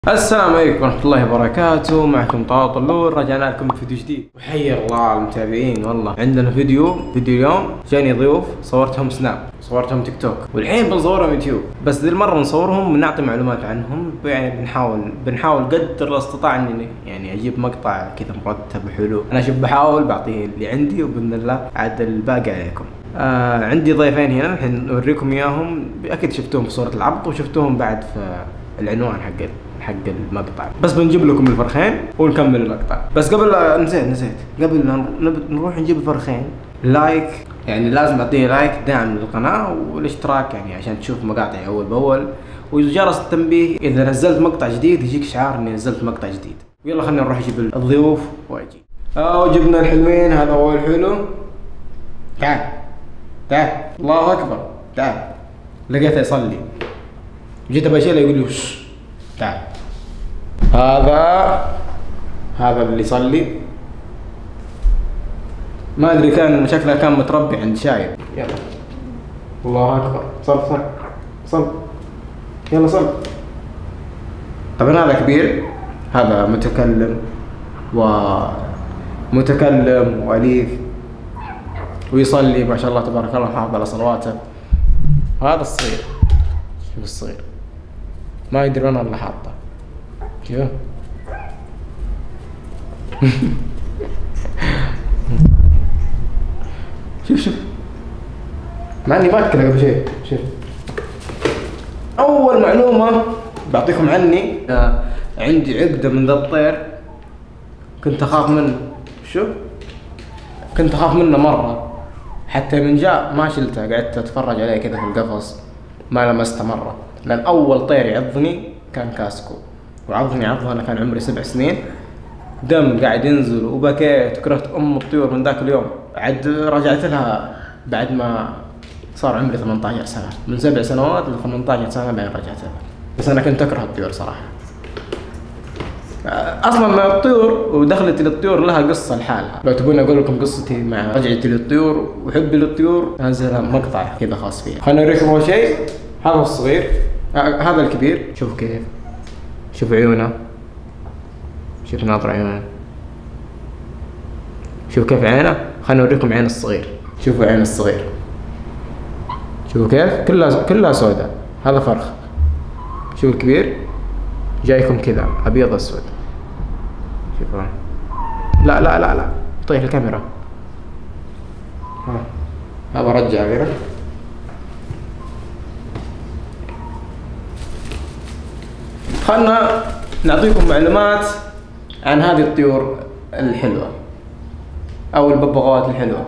السلام عليكم ورحمة الله وبركاته. معكم طلال طلول، رجعنا لكم بفيديو جديد وحيا الله المتابعين. والله عندنا فيديو اليوم جاني ضيوف صورتهم سناب، صورتهم تيك توك، والحين بنصورهم يوتيوب. بس ذي المرة نصورهم ونعطي معلومات عنهم، يعني بنحاول قدر الاستطاع اني يعني اجيب مقطع كذا مرتب وحلو. انا شوف بحاول بعطيه اللي عندي وباذن الله عاد الباقي عليكم. عندي ضيفين هنا الحين نوريكم اياهم، اكيد شفتوهم في صورة العبط وشفتوهم بعد في العنوان حق المقطع. بس بنجيب لكم الفرخين ونكمل المقطع. بس قبل نسيت قبل ما نروح نجيب الفرخين، لايك، يعني لازم تعطيه لايك دعم للقناة، والاشتراك يعني عشان تشوف مقاطعي اول باول، وجرس التنبيه اذا نزلت مقطع جديد يجيك شعار اني نزلت مقطع جديد. ويلا خلينا نروح نجيب الضيوف واجي. وجبنا الحلوين. هذا هو الحلو. تعال الله اكبر، تعال. لقيته يصلي، جيت ابشيله يقول لي وش، تعال. هذا اللي يصلي، ما ادري كان شكله كان متربي عند شايب. يلا الله اكبر، صل يلا صل. طبعا هذا كبير، هذا متكلم واليف ويصلي ما شاء الله تبارك الله، حافظ على صلواته. وهذا الصغير، شوف الصغير ما يدري انا اللي حاطه. شوف شوف مع اني ما اكله قبل شيء. شوف اول معلومه بعطيكم عني، عندي عقده من ذا الطير، كنت اخاف منه. شوف كنت اخاف منه مره، حتى من جاء ما شلته، قعدت اتفرج عليه كذا في القفص، ما لمسته مره، لان اول طير يعضني كان كاسكو، وعضني عضه انا كان عمري 7 سنين، دم قاعد ينزل وبكيت وكرهت الطيور من ذاك اليوم. عاد رجعت لها بعد ما صار عمري 18 سنة، من 7 سنوات ل 18 سنة بعدين رجعت لها. بس انا كنت اكره الطيور صراحة. اصلا مع الطيور ودخلتي للطيور لها قصة لحالها، لو تبون اقول لكم قصتي مع رجعتي للطيور وحبي للطيور انزل مقطع كذا خاص فيها. خلينا نوريكم اول شيء. هذا الصغير، هذا الكبير. شوف كيف، شوف عيونه، شوف ناظر عيونه، شوف كيف عينه. خلينا نوريكم عين الصغير. شوفوا عين الصغير، شوفوا كيف كلها سوداء. هذا فرخ. شوف الكبير جايكم كذا ابيض اسود. شوفوا، لا طيح الكاميرا. هذا رجع غيره. خلنا نعطيكم معلومات عن هذه الطيور الحلوة او الببغاوات الحلوة.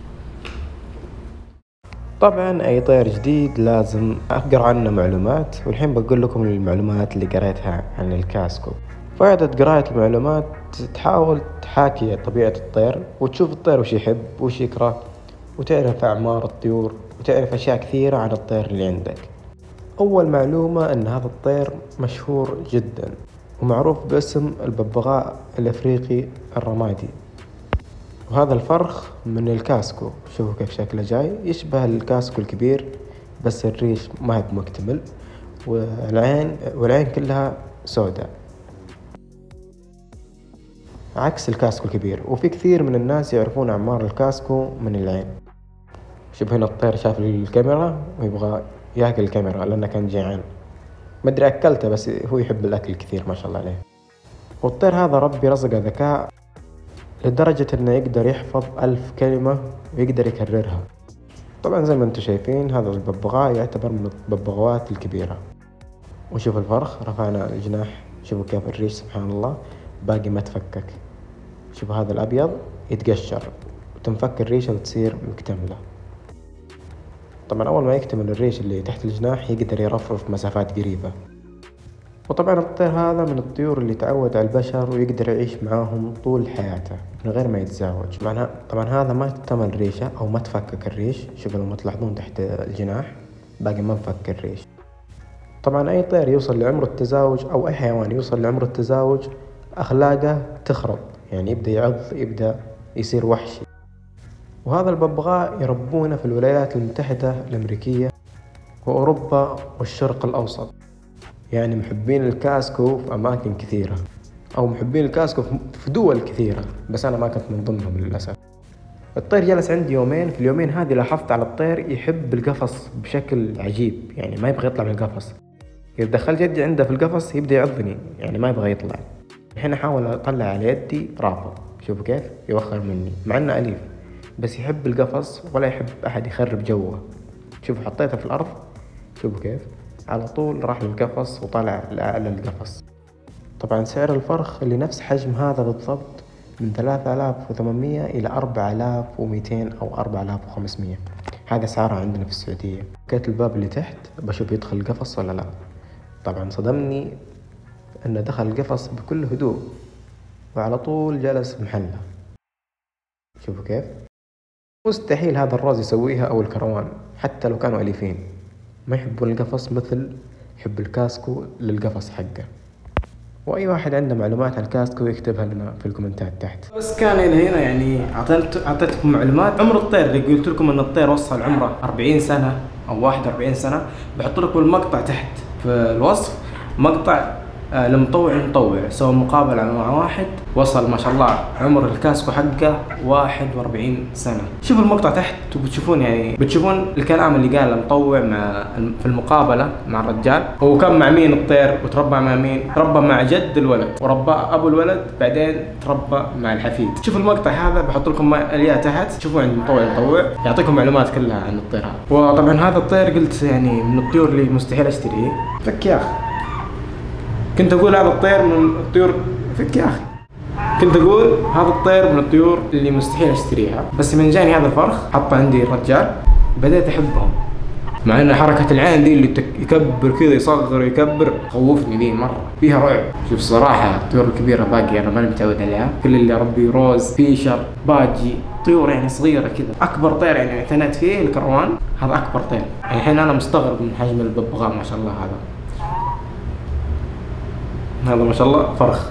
طبعا اي طير جديد لازم اقرا عنه معلومات، والحين بقول لكم المعلومات اللي قريتها عن الكاسكو. فائدة قراءة المعلومات تحاول تحاكي طبيعة الطير، وتشوف الطير وش يحب وش يكره، وتعرف اعمار الطيور، وتعرف اشياء كثيرة عن الطير اللي عندك. اول معلومة ان هذا الطير مشهور جدا ومعروف باسم الببغاء الافريقي الرمادي. وهذا الفرخ من الكاسكو، شوفوا كيف شكله جاي يشبه الكاسكو الكبير، بس الريش ما هو مكتمل، والعين كلها سوداء عكس الكاسكو الكبير. وفي كثير من الناس يعرفون اعمار الكاسكو من العين. شوف هنا الطير شاف الكاميرا ويبغى ياكل الكاميرا لانه كان جيعان، ما ادري اكلته بس هو يحب الاكل كثير ما شاء الله عليه. والطير هذا ربي رزقه ذكاء لدرجة انه يقدر يحفظ 1000 كلمة ويقدر يكررها. طبعا زي ما انتم شايفين هذا الببغاء يعتبر من الببغاوات الكبيرة. وشوف الفرخ، رفعنا الجناح، شوفوا كيف الريش سبحان الله باقي ما تفكك. شوفوا هذا الابيض يتقشر وتنفك الريشة وتصير مكتملة. طبعا اول ما يكتمل الريش اللي تحت الجناح يقدر يرفرف مسافات قريبة. وطبعا الطير هذا من الطيور اللي تعود على البشر ويقدر يعيش معاهم طول حياته من غير ما يتزاوج. طبعا هذا ما اكتمل ريشه او ما تفكك الريش. شوفوا لما تلاحظون تحت الجناح باقي ما انفك الريش. طبعا اي طير يوصل لعمر التزاوج او اي حيوان يوصل لعمر التزاوج اخلاقه تخرب، يعني يبدأ يعض، يبدأ يصير وحشي. وهذا الببغاء يربونه في الولايات المتحدة الامريكية واوروبا والشرق الاوسط. يعني محبين الكاسكو في أماكن كثيرة، أو محبين الكاسكو في دول كثيرة، بس أنا ما كنت من ضمنهم للأسف. الطير جلس عندي يومين، في اليومين هذه لاحظت على الطير يحب القفص بشكل عجيب، يعني ما يبغى يطلع من القفص. إذا دخلت يدي عنده في القفص يبدأ يعضني، يعني ما يبغى يطلع. الحين أحاول أطلع على يدي رافض، شوفوا كيف يوخر مني مع إنه أليف، بس يحب القفص ولا يحب أحد يخرب جوه. شوفوا حطيته في الأرض، شوفوا كيف على طول راح للقفص وطلع لأعلى القفص. طبعا سعر الفرخ اللي نفس حجم هذا بالضبط من 3800 إلى 4200 أو 4500. هذا سعرها عندنا في السعودية. كيت الباب اللي تحت بشوف يدخل القفص ولا لا. طبعا صدمني أنه دخل القفص بكل هدوء وعلى طول جلس محله. شوفوا كيف مستحيل هذا الراز يسويها أو الكروان، حتى لو كانوا أليفين ما يحبون القفص مثل يحب الكاسكو للقفص حقه. واي واحد عنده معلومات عن الكاسكو يكتبها لنا في الكومنتات تحت. بس كان الى هنا يعني اعطيتكم معلومات. عمر الطير اللي قلت لكم ان الطير وصل عمره 40 سنه او 41 سنه، بحط لكم المقطع تحت في الوصف، مقطع المطوع سوى مقابله مع واحد وصل ما شاء الله عمر الكاسكو حقه 41 سنه. شوفوا المقطع تحت وبتشوفون يعني بتشوفون الكلام اللي قاله المطوع في المقابله مع الرجال. هو كان مع مين الطير وتربى مع مين؟ تربى مع جد الولد وربى ابو الولد، بعدين تربى مع الحفيد. شوفوا المقطع هذا بحط لكم اياه تحت، شوفوا عند المطوع يعطيكم معلومات كلها عن الطير هذا. وطبعا هذا الطير قلت يعني من الطيور اللي مستحيل اشتريه. فك يا اخي، كنت اقول هذا الطير من الطيور، فك يا اخي، كنت اقول هذا الطير من الطيور اللي مستحيل اشتريها، بس من جاني هذا الفرخ حطه عندي الرجال بدأت احبهم. مع ان حركة العين دي اللي يكبر كذا يصغر يكبر خوفني دي مرة، فيها رعب. شوف صراحة الطيور الكبيرة باقي انا ماني متعود عليها، كل اللي اربي روز فيشر باجي طيور يعني صغيرة كذا. اكبر طير يعني اعتنيت فيه الكروان، هذا اكبر طير. يعني الحين انا مستغرب من حجم الببغاء ما شاء الله. هذا ما شاء الله فرخ.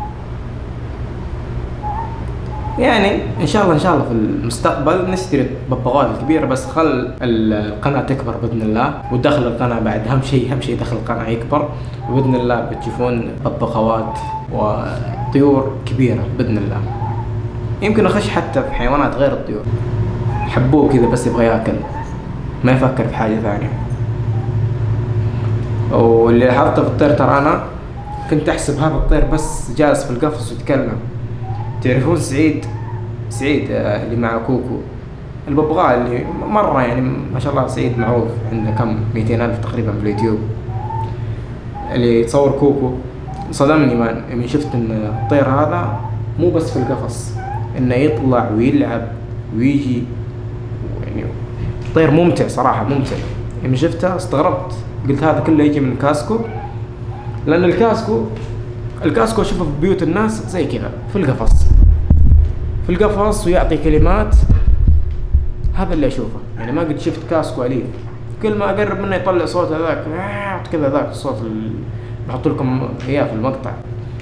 يعني ان شاء الله في المستقبل نشتري ببغاءات كبيره، بس خل القناه تكبر باذن الله، ودخل القناه بعد اهم شيء دخل القناه يكبر، وباذن الله بتشوفون ببغاوات وطيور كبيره باذن الله. يمكن اخش حتى في حيوانات غير الطيور. حبوه كذا بس يبغى ياكل، ما يفكر في حاجه ثانيه. واللي لاحظته في الطير ترى انا كنت احسب هذا الطير بس جالس في القفص ويتكلم. تعرفون سعيد اللي مع كوكو الببغاء اللي مرة يعني ما شاء الله سعيد معروف، عنده كم 200,000 تقريبا في اليوتيوب اللي يتصور كوكو. صدمني من شفت ان الطير هذا مو بس في القفص، انه يطلع ويلعب ويجي، يعني طير ممتع صراحة ممتع. يعني شفته استغربت، قلت هذا كله يجي من الكاسكو، لأن الكاسكو أشوفه في بيوت الناس زي كذا في القفص ويعطي كلمات. هذا اللي أشوفه، يعني ما قد شفت كاسكو أليف. كل ما أقرب منه يطلع صوت هذاك كذا، ذاك الصوت اللي بحط لكم إياه في المقطع،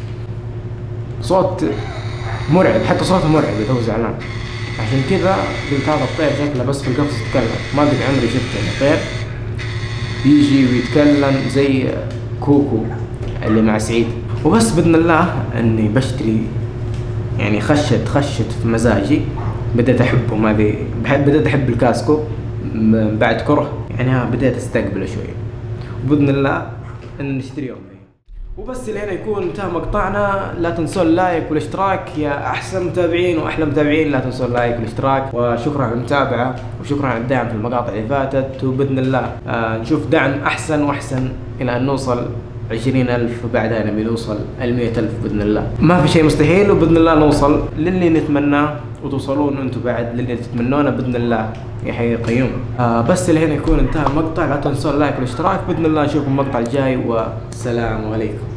صوت مرعب، حتى صوته مرعب إذا هو زعلان. عشان كذا قلت هذا الطير شكله بس في القفص يتكلم. ما قد عمري شفت يعني طير يجي ويتكلم زي كوكو اللي مع سعيد. وبس باذن الله اني بشتري، يعني خشت في مزاجي، بدأت احبهم. بدأت احب الكاسكو بعد كره، يعني بدأت استقبله شوي، وباذن الله ان نشتريهم. وبس لهنا يكون انتهى مقطعنا. لا تنسون اللايك والاشتراك يا احسن متابعين واحلى متابعين، لا تنسون اللايك والاشتراك، وشكرا على المتابعه وشكرا على الدعم في المقاطع اللي فاتت. وباذن الله نشوف دعم احسن واحسن الى ان نوصل 20,000، وبعدها نبي نوصل 100,000 باذن الله. ما في شيء مستحيل، وباذن الله نوصل للي نتمناه وتوصلون انتم بعد للي تتمنونه باذن الله يا حي قيوم. بس لهنا يكون انتهى المقطع. لا تنسون اللايك والاشتراك. باذن الله نشوفكم المقطع الجاي، والسلام عليكم.